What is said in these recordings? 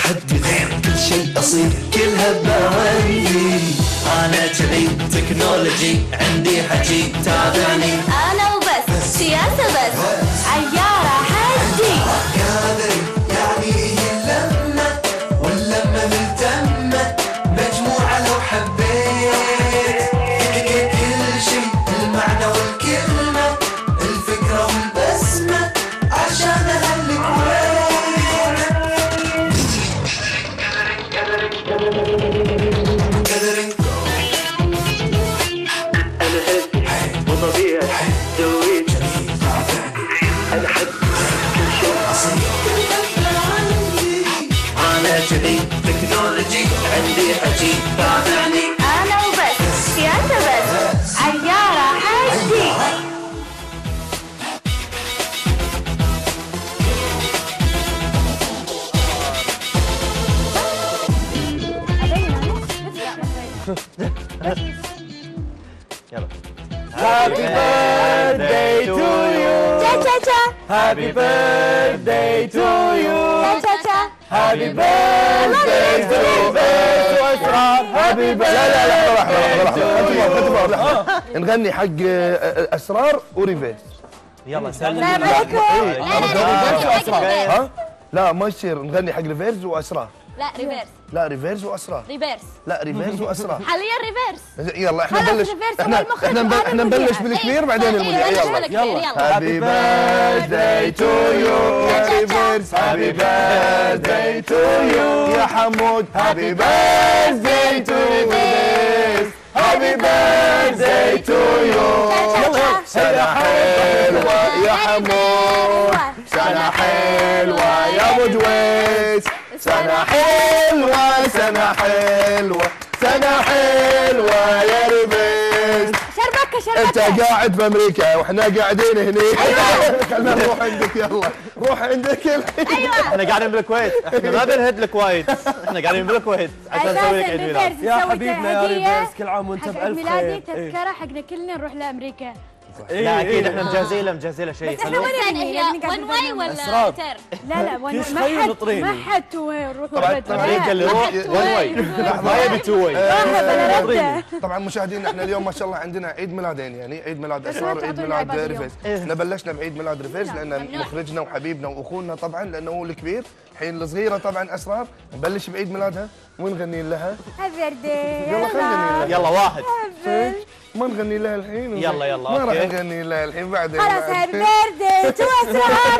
حد غير كل شيء أصير كلها بمهندي. أنا كذي تكنولوجي عندي حكي تابعني. أنا وبس سياسة بس عيارة حدي. كادري يعني هي اللمة واللمة ملتمة مجموعة لو حبيت كل شيء المعنى والكلمة الفكرة والبسمة عشان أهل الكويت. أنا هادي وطبيعي دويت أنا حد كل شيء أصير. أنا كذي تكنولوجي عندي حكي تابعني. أنا وبس سياسة بس عيارة حدي. يلا. Happy birthday to you. تشا تشا تشا. Happy birthday to you. تشا تشا. Happy birthday to أسرار. Happy birthday. لا لحظة نغني حق أسرار وريفيس. يلا سلم. السلام عليكم. ها؟ لا ما يصير نغني حق ريفيرز وأسرار. لا ريفيرس. لا ريفيرز وأسرار. ريفيرس. لا ريفيرز وأسرار. حاليا ريفيرس. يلا احنا خلاص نبلش ريفيرس احنا هو المخرج احنا وأنا احنا المذيعة. نبلش بالكبير بعدين المذيع. يلا يلا. Happy birthday to you يا ريفيرز. Happy birthday to you يا حمود. Happy birthday to ريفيرز. Happy birthday to you. سنة حلوة يا حمود. سنة حلوة يا ابو جويس. سنة حلوة سنة حلوة سنة حلوة يا ريفيس. شربكة انت شربكة. قاعد في امريكا واحنا قاعدين هني. خلنا نروح عندك. يلا روح عندك الحين. احنا قاعدين بالكويت، احنا ما بنهد لك وايد، احنا قاعدين بالكويت عشان نسوي لك عيد ميلاد. يا حبيبنا يا ريفيس كل عام وانت حق عيد بألف ميلادي خير. إيه. تذكرة حقنا كلنا نروح لامريكا. لا اكيد احنا مجهزين له شيء بس إحنا حلو. وين هي ون واي ولا أسرار. تر؟ لا لا كل شيء ما حد نطريني. ما حد نروح طبعاً امريكا اللي يروح ون واي، ما يبي تو واي. طبعا مشاهدينا احنا اليوم ما شاء الله عندنا عيد ميلادين، يعني عيد ميلاد اسرار وعيد تعطونا ميلاد عباد ريفيز. احنا بلشنا بعيد ميلاد ريفيز لان مخرجنا وحبيبنا واخونا طبعا لانه هو الكبير. الحين الصغيره طبعا اسرار نبلش بعيد ميلادها ونغني لها. يلا خلينا نغني يلا واحد. ما نغني لها الحين. يلا ما راح اوكي. نغني لها الحين بعدين. خلاص هابي بيرثدي تو اسرار.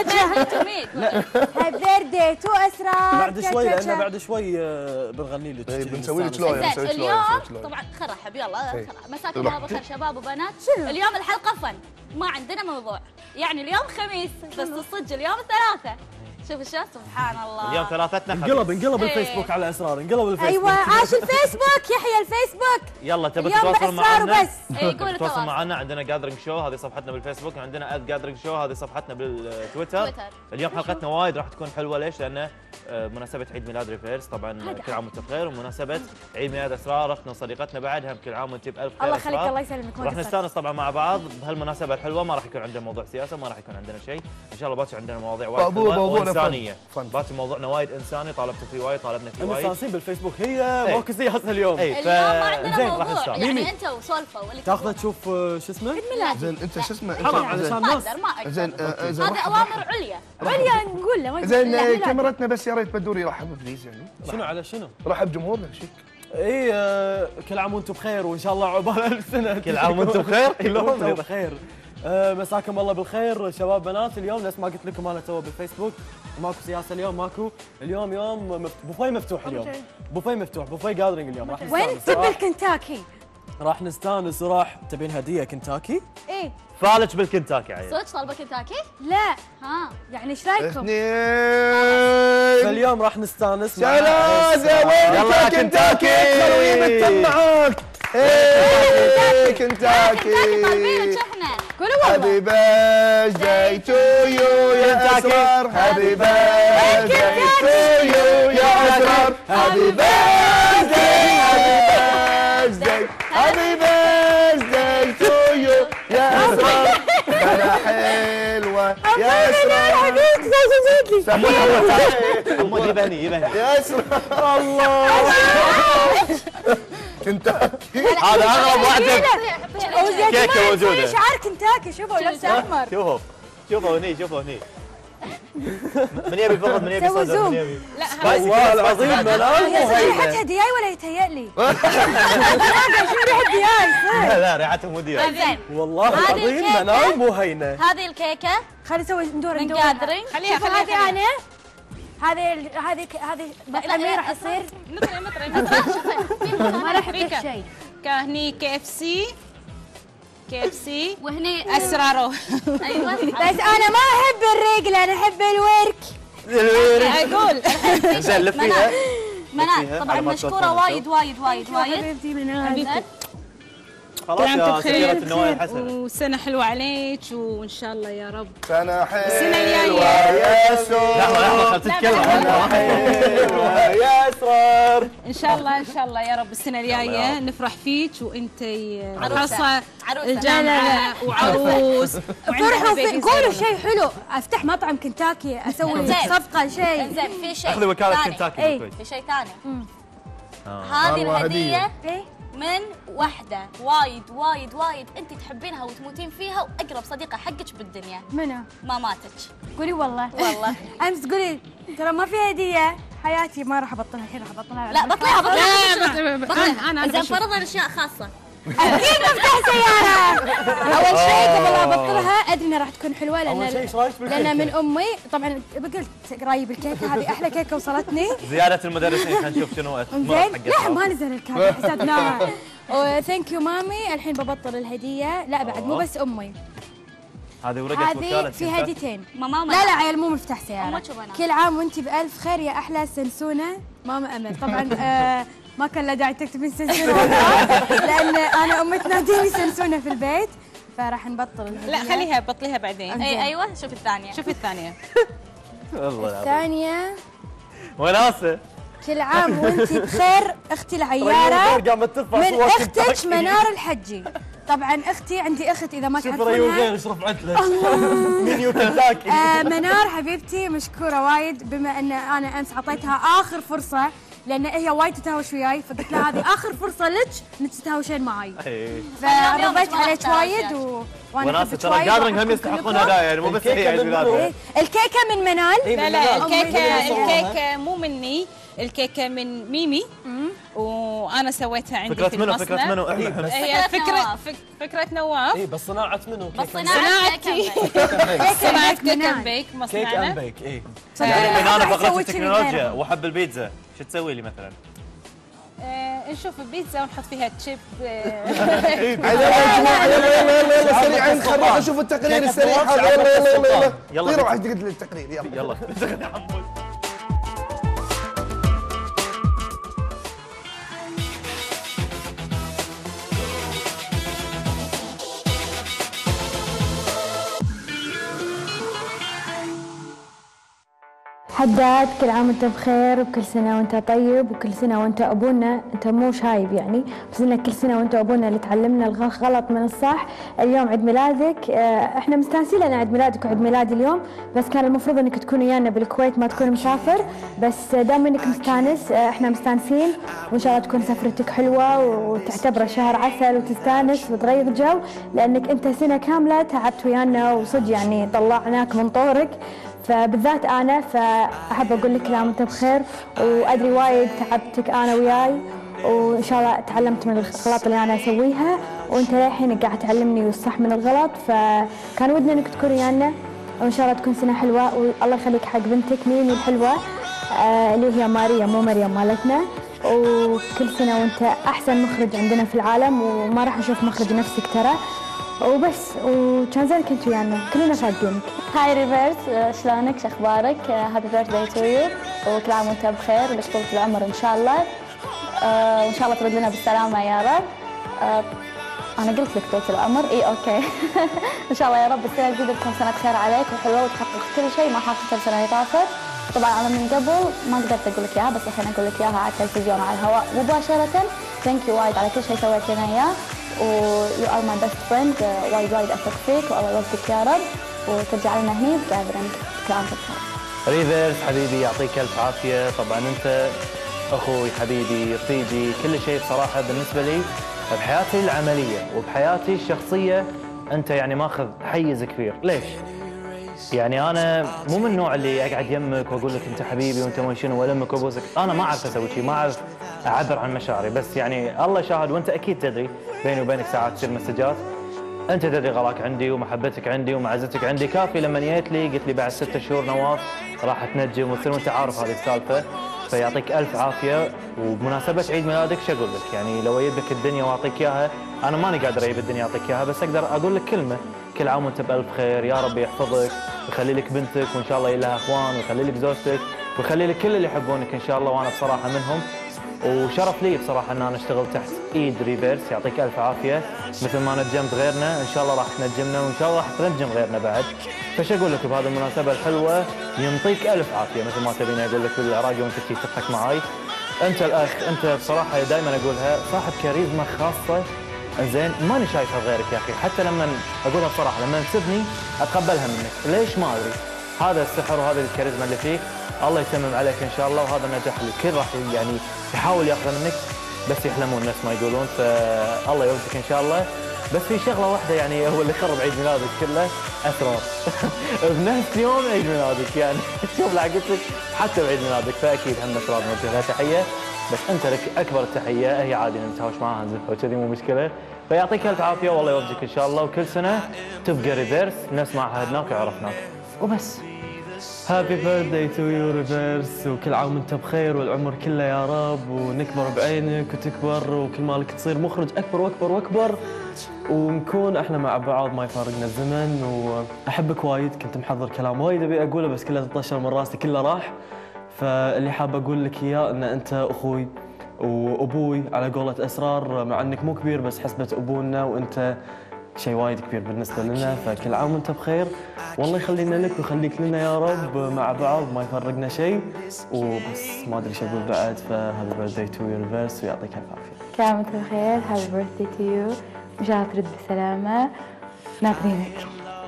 هابي بيرثدي تو اسرار. بعد شوي لأن بعد شوي بنغني لك. بنسوي لك شلون زين اليوم طبعا خرحب يلا مساكم الله بالخير شباب وبنات. اليوم الحلقه فن ما عندنا موضوع، يعني اليوم خميس بس الصدق اليوم ثلاثة. شوف الشمس سبحان الله. اليوم ثلاثتنا انقلب الفيسبوك على اسرار. انقلب الفيسبوك. ايوه عاش الفيسبوك. يحيى الفيسبوك. يلا تبي اليوم تتواصل بأسرار معنا؟ وبس. يقول تواصل معنا. عندنا جاذرينج شو هذه صفحتنا بالفيسبوك، عندنا @جاذرينج شو هذه صفحتنا بالتويتر. اليوم حلقتنا وايد راح تكون حلوه. ليش؟ لانه مناسبه عيد ميلاد ريفيرس طبعا كل عام وانت بخير، ومناسبه عيد ميلاد اسرار اختنا وصديقتنا بعدها كل عام وانت بالف خير. الله يخليك الله يسلمك. راح نستانس طبعا مع بعض بهالمناسبه الحلوه. ما راح يكون عندنا موضوع سياسه، ما راح يكون عندنا شيء. ان شاء الله باكر عندنا مواضيع وايد حلوه وانسانيه. باكر موضوعنا وايد انساني، طالبتوا فيه وايد، طالبنا فيه وايد. مستانسين بالفيسبوك. هي ماكو سياسه اليوم. اي اليوم ما عندنا زين راح موضوع، نستانس. يعني انتوا سولفوا واللي تاخذه تشوف شو اسمه؟ زين انت شو اسمه؟ حرام علشان ما الناس. اقدر ما اقدر. زين هذا اوامر عليا. عليا نقول له. زين كاميرتنا بس يا ريت بدوري رحب بليز يعني. شنو على شنو؟ رحب جمهورنا شيك. اي كل عام وانتم بخير وان شاء الله عقبال 1000 سنه. كل عام وانتم بخير. كلهم بخير. مساكم الله بالخير شباب بنات. اليوم نفس ما قلت لكم انا تو بالفيسبوك ماكو سياسه اليوم ماكو. اليوم يوم بوفيه مفتوح. اليوم بوفيه مفتوح، بوفيه جاذرينج اليوم. راح وين نستانس تبي راح- الكنتاكي؟ راح نستانس وراح. تبين هديه كنتاكي؟ ايه فالج بالكنتاكي عيل. صدق طالبه كنتاكي؟ لا ها يعني ايش رايكم؟ اثنين فاليوم راح نستانس مع ثلاثة. وين يلا كنتاكي. ادخل ويمتم معاك. ايه كنتاكي. طالبين احنا. قولوا هابي والله. بيرثداي تو يو يا اسرار. هابي بيرثداي تو يو يا اسرار. هابي بيرثداي هابي بيرثداي تو يو يا اسرار. سنة حلوة يا اسرار. حبيبتي زيد لي حمود يبهني يا اسرار الله كنتاكي هذا اغرب واحد كيكه موجوده شعار كنتاكي شوفوا لابسه احمر. شوفوا هني من يبي فقط من يبي سووا صدر زوم. من يبي والله العظيم منال مو ريحتها هينه. دياي ولا يتهيأ لي؟ شو ريحة دياي؟ لا ريحته مو ديال. زين والله هذه العظيم الكيكة. منال مو هينه. هذه الكيكه خلي نسوي ندور من ندور. جاذرينج. خليها هذه انا. هذه الامير راح يصير ما راح يصير شيء. كهني KFC وهني اسراره. ايوه بس انا ما احب الرجل انا احب الورك. اقول زين لفيها منال طبعا مشكوره وايد حبيبتي منال. خلاص يا بخير سفيرة النوايا الحسنة. وسنه حلوه عليك وان شاء الله يا رب. سنة حلوة الجاية. يا سو لحظة خل تتكلم. حلوة يا اسرار. ان شاء الله يا رب السنه الجايه نفرح فيك وانت خاصه الجامعه وعروس. فرحوا قولوا شيء حلو. افتح مطعم كنتاكي اسوي صفقه شيء. زين في شيء اخذي وكالة ثاني. كنتاكي إيه. بالكويت. في شيء ثاني هذه والله الهديه إيه؟ من وحده وايد انت تحبينها وتموتين فيها واقرب صديقه حقك بالدنيا. منو؟ ماماتك. قولي والله امس تقولي ترى ما في هديه حياتي ما راح ابطلها الحين راح ابطلها. لا بطليها انا زين فرضا اشياء خاصه. اكيد بفتح سياره. اول شيء قبل لا ابطلها ادري انها راح تكون حلوه اول شيء ايش رايك بالكيكه؟ لان من امي طبعا قلت قرايب الكيكه هذه احلى كيكه وصلتني. زيادة المدرسين خلينا نشوف شنو زين لا ما نزل الكارت حسبناها. ثانك يو مامي الحين ببطل الهديه. لا بعد مو بس امي هذه ورقة وكالة هذه في كنتاكي. هديتين. ماما لا عيل مو مفتاح سياره. أمك وبنات. كل عام وانت بألف خير يا احلى سنسونه ماما امل. طبعا ما كان له داعي تكتبين سنسونه والله لان انا امي تناديني سنسونه في البيت فراح نبطل الهديه. لا خليها بطليها بعدين. اي ايوه شوف الثانيه. شوفي الثانيه. والله العظيم. الثانيه وناسة. كل عام وانت بخير اختي العياره قامت ترفع من صور اختك كنتاكي. منار الحجي. طبعا اختي عندي اخت اذا ما شوف تعرفونها. ريوغين ايش رفعت له. منيو كنتاكي. منار حبيبتي مشكوره وايد بما ان انا امس اعطيتها اخر فرصه لان هي وايد تتهاوش وياي فقلت لها هذه اخر فرصه لك انك تتهاوشين معي. إيه. فرضيت عليك وايد وانا وناسة احبك ترى وايد جاذرينج هم وأحبكم يستحقون كلكم. هدايا يعني مو بس هي عيد ميلادها. الكيكه من منال. لا لا أمي الكيكه مو مني. الكيكه من ميمي وانا سويتها عندي في فكرة المصنع. منو احنا هي فكرة فكره نواف. اي بس صناعه منو؟ بس كيكه صناعتي. صناعه كيك اند بيك كيك مصنعنا. اند بيك اي. يعني من انا فقرة أسوي كذي التكنولوجيا غيرها. واحب البيتزا شو تسوي لي مثلا؟ نشوف البيتزا ونحط فيها تشيب. يلا يا جماعه يلا سريعا خلونا نشوف التقرير السريع هذا. يلا يلا. طيروا على قد التقرير يلا يلا يا حمود. حداد كل عام وانت بخير وكل سنة وانت طيب وكل سنة وانت ابونا. انت مو شايب يعني بس انك كل سنة وانت ابونا اللي تعلمنا الغلط من الصح. اليوم عيد ميلادك احنا مستانسين لان عيد ميلادك وعيد ميلادي اليوم بس كان المفروض انك تكون ويانا بالكويت ما تكون مسافر بس دام انك مستانس احنا مستانسين وان شاء الله تكون سفرتك حلوة وتعتبره شهر عسل وتستانس وتغير جو لانك انت سنة كاملة تعبت ويانا وصدق يعني طلعناك من طورك فبالذات أنا فأحب أقول لك كل عام وأنت بخير وأدري وايد تعبتك أنا وياي وإن شاء الله تعلمت من الغلط اللي أنا أسويها وأنت للحين قاعد تعلمني الصح من الغلط فكان ودنا إنك تكون ويانا وإن شاء الله تكون سنة حلوة والله يخليك حق بنتك ميمي الحلوة اللي هي ماريا مو مريم مالتنا وكل سنة وأنت أحسن مخرج عندنا في العالم وما راح أشوف مخرج نفسك ترى وبس وكان زين كنت ويانا كلنا فاقدينك. هاي ريفيرس شلونك شو اخبارك؟ هابي بيرثداي تو يو وكل عام وانت بخير ولك طول العمر ان شاء الله وان شاء الله ترد لنا بالسلامه يا رب. انا قلت لك طول العمر اي اوكي. ان شاء الله يا رب السنه الجديده تكون سنه خير عليك وحلوه وتحقق كل شيء ما حققته السنه اللي طافت. طبعا انا من قبل ما قدرت اقول لك اياها بس الحين اقول لك اياها على التلفزيون على الهواء مباشره. ثانك يو وايد على كل شيء سويت لنا اياه ويو ار ماي بيست فريند وايد اثق فيك والله يوفقك يا رب وترجع لنا هني بجاذرينج. كل عام وانت بخير. ريفيرس حبيبي يعطيك الف عافيه. طبعا انت اخوي حبيبي رفيجي كل شيء بصراحه بالنسبه لي بحياتي العمليه وبحياتي الشخصيه. انت يعني ماخذ حيز كبير. ليش؟ يعني انا مو من النوع اللي اقعد يمك واقول لك انت حبيبي وانت ما شنو والمك وابوسك. انا ما اعرف اسوي شيء، ما اعرف اعبر عن مشاعري. بس يعني الله شاهد وانت اكيد تدري بيني وبينك ساعات تصير مسجات. انت تدري غلاك عندي ومحبتك عندي ومعزتك عندي. كافي لما جيت لي قلت لي بعد 6 شهور نواف راح تنجم وتصير وانت عارف هذه السالفه. فيعطيك الف عافيه. وبمناسبه عيد ميلادك شو اقول لك؟ يعني لو اجيب لك الدنيا واعطيك اياها، انا ماني قادر اجيب الدنيا اعطيك اياها، بس اقدر اقول لك كلمه: كل عام وانت بالف خير، يا رب يحفظك ويخلي لك بنتك وان شاء الله لها اخوان ويخلي لك زوجتك ويخلي لك كل اللي يحبونك ان شاء الله. وانا بصراحه منهم، وشرف لي بصراحه ان انا اشتغل تحت ايد ريفيرس. يعطيك الف عافيه. مثل ما نجمت غيرنا ان شاء الله راح تنجمنا وان شاء الله راح تنجم غيرنا بعد. فش اقول لك بهذه المناسبه الحلوه؟ يعطيك الف عافيه مثل ما تبيني اقول لك بالعراقي وانت تضحك معاي. انت الاخ، انت بصراحه دائما اقولها صاحب كاريزما خاصه. زين ماني شايفها غيرك يا اخي. حتى لما اقولها بصراحه لما تسبني اتقبلها منك. ليش ما ادري. هذا السحر وهذه الكاريزما اللي فيك. الله يتمم عليك ان شاء الله. وهذا النجاح اللي الكل راح يعني يحاول ياخذه منك بس يحلمون نفس ما يقولون. فالله يوفقك ان شاء الله. بس في شغله واحده يعني هو اللي خرب عيد ميلادك كله: اسرار. بنفس يوم عيد ميلادك يعني شوف لعقتك حتى بعيد ميلادك. فاكيد هم اسرار نوجه لها تحيه. بس انت لك اكبر التحيه. هي عادي نتهاوش معاها نزفها وكذي مو مشكله. فيعطيك الف عافيه والله يوفقك ان شاء الله. وكل سنه تبقى ريفيرس نفس ما عهدناك وعرفناك وبس. هابي بيرثداي تو يو ريفيرس، وكل عام وانت بخير والعمر كله يا رب، ونكبر بعينك وتكبر وكل مالك تصير مخرج اكبر واكبر واكبر، ونكون احنا مع بعض ما يفارقنا الزمن. واحبك وايد. كنت محضر كلام وايد ابي اقوله بس كله تطشر من راسي كله راح. فاللي حاب اقول لك اياه ان انت اخوي وابوي على قولة اسرار، مع انك مو كبير بس حسبة ابونا، وانت شيء وايد كبير بالنسبه لنا. فكل عام وانت بخير والله يخلينا لك ويخليك لنا يا رب مع بعض ما يفرقنا شيء. وبس ما ادري شو اقول بعد. فهابي بيرثداي تو يو ريفيرس ويعطيك الف عافيه. كل عام وانت بخير. هابي بيرثداي تو يو. ان شاء الله ترد بسلامه. ناطرينك.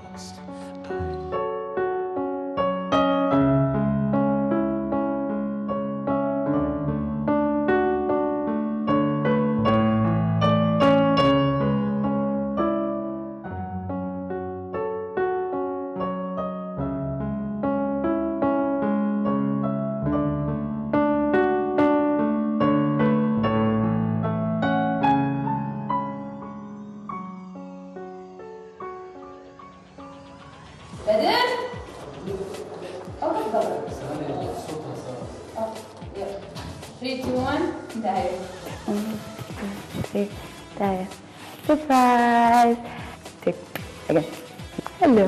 Surprise! Again. Hello.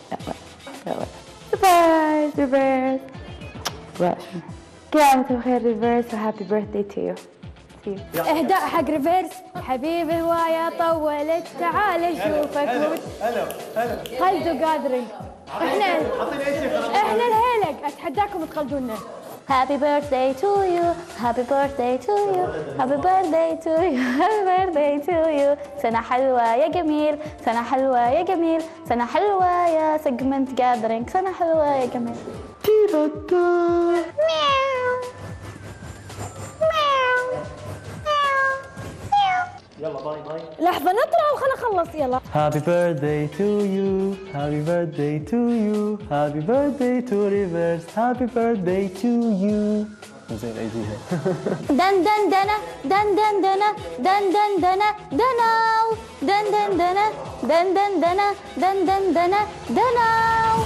Surprise! Reverse. كل عام وانت بخير ريفيرس وهابي بيرثداي تو يو. اهداء حق ريفيرس. حبيبي هوايه طولت تعال اشوفك. خلدوا قادرين. احنا الهيلق اتحداكم تخلدونا. Happy birthday to you, happy birthday to you, happy birthday to you, happy birthday to you. سنة حلوة يا جميل، سنة حلوة يا جميل، سنة حلوة يا سيجمنت جاذرينج، سنة حلوة يا جميل. يلا باي باي. لحظة نطلع وخلنا نخلص يلا. Happy birthday to you, happy birthday to you, happy birthday to reverse, happy birthday to you. زين عيديها. دن دن دنا دن دن دنا دن دن دنا دناو دن دن دنا دن دن دنا دن دن دنا دناو.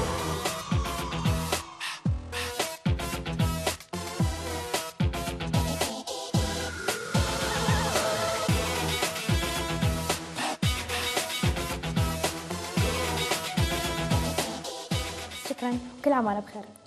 شكرا. كل عام وانا بخير.